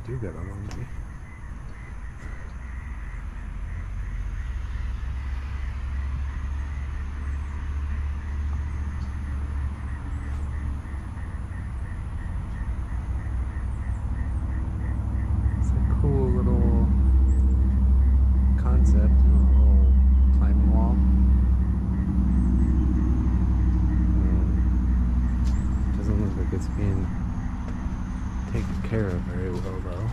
do got a laundry. It's a cool little concept, a little climbing wall. Doesn't look like it's being taken care of very well though.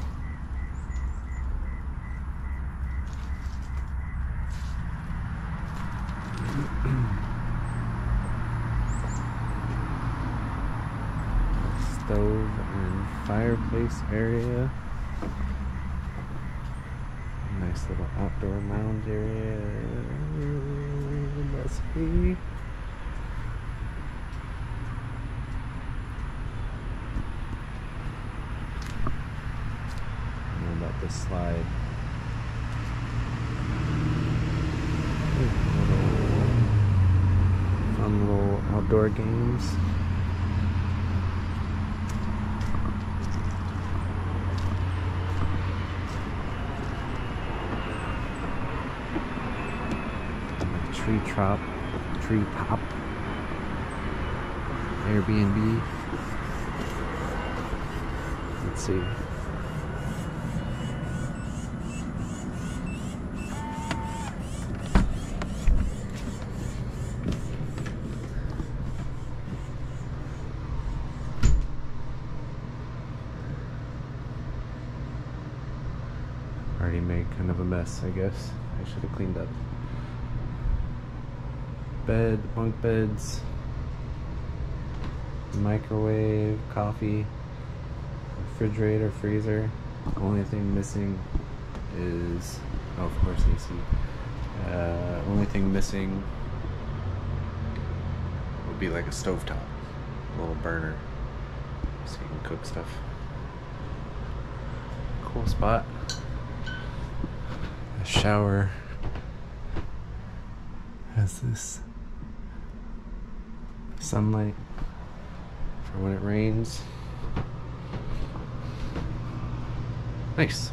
Stove and fireplace area. Nice little outdoor lounge area. Must be. I don't know about this slide. Fun little outdoor games. Tree pop Airbnb. Let's see. Already made kind of a mess, I guess. I should have cleaned up. Bed, bunk beds, microwave, coffee, refrigerator, freezer. Only thing missing is, oh, of course, AC. Only thing missing would be like a stovetop, a little burner, so you can cook stuff. Cool spot. A shower has this sunlight for when it rains. Nice.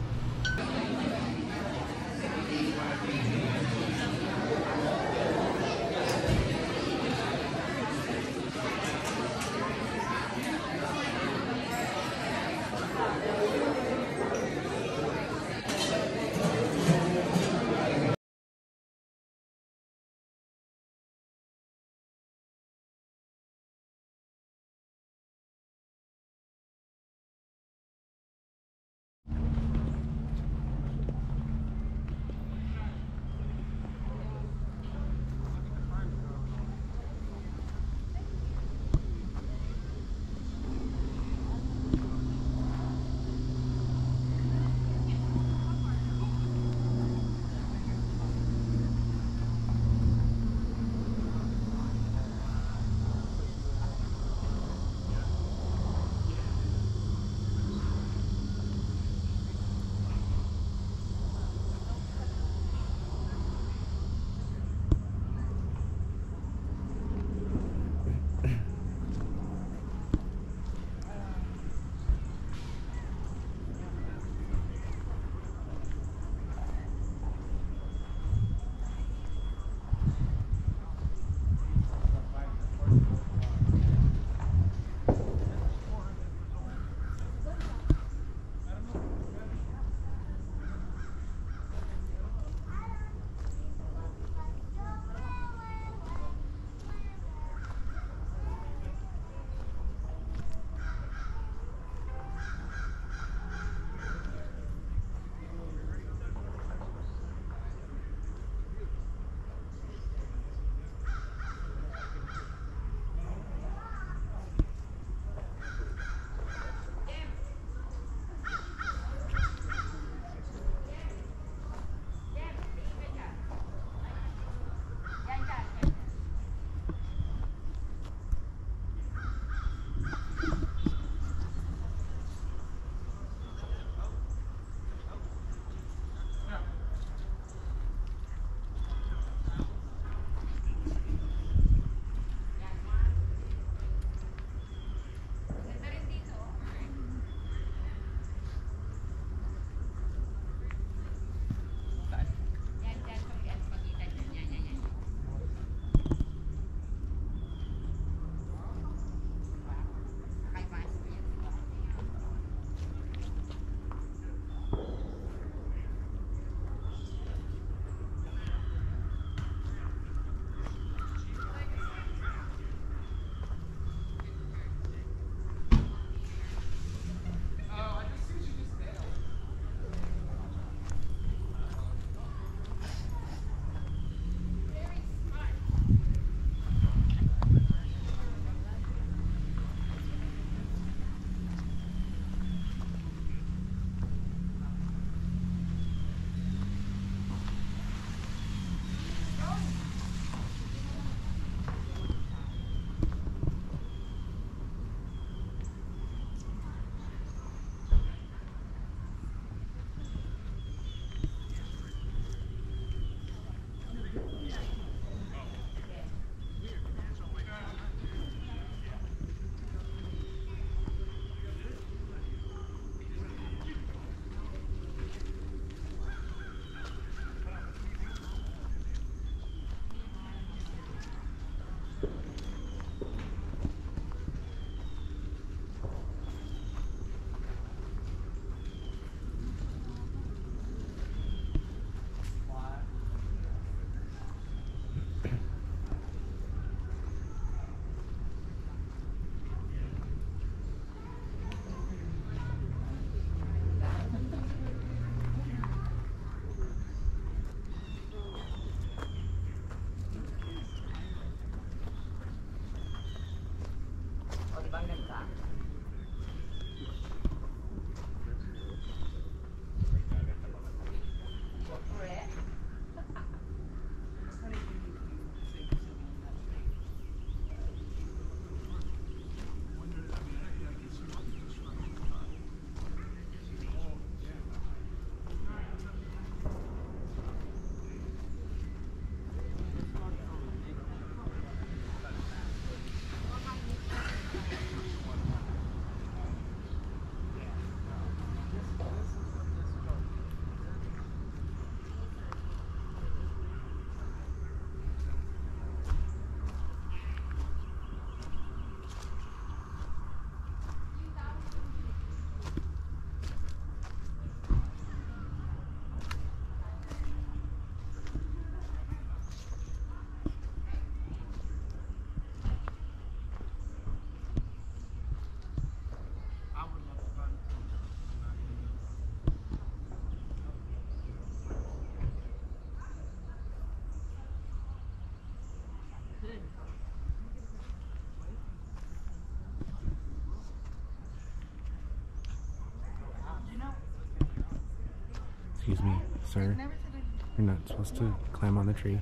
Excuse me, sir. You're not supposed to climb on the tree.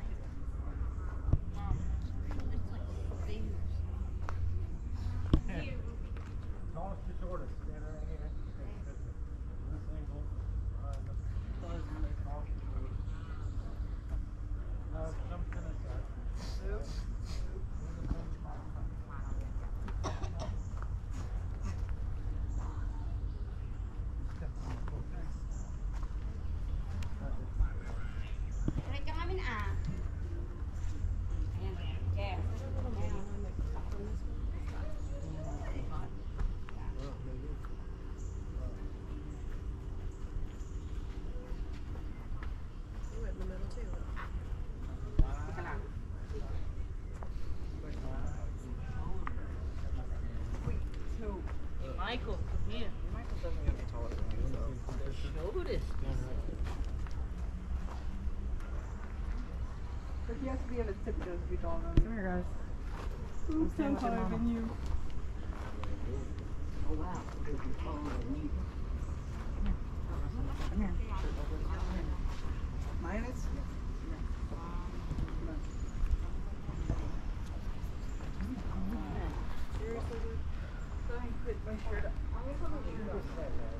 Michael, come here. Michael doesn't get any taller than you, so show this. But he has to be on his tiptoes to be taller. Come here, guys. Who's so taller than you? Oh, wow. Come here. Minus? Seriously, dude? So I put my shirt up. I'm gonna put my shirt up.